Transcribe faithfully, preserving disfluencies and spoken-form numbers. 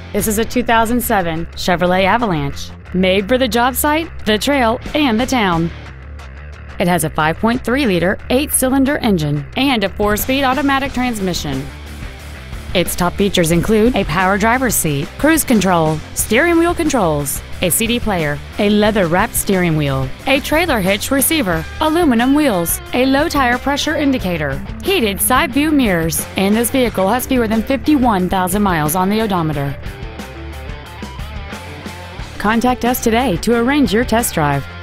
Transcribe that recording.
This is a two thousand seven Chevrolet Avalanche, made for the job site, the trail, and the town. It has a five point three liter eight-cylinder engine and a four-speed automatic transmission. Its top features include a power driver's seat, cruise control, steering wheel controls, a C D player, a leather-wrapped steering wheel, a trailer hitch receiver, aluminum wheels, a low tire pressure indicator, heated side view mirrors, and this vehicle has fewer than fifty-one thousand miles on the odometer. Contact us today to arrange your test drive.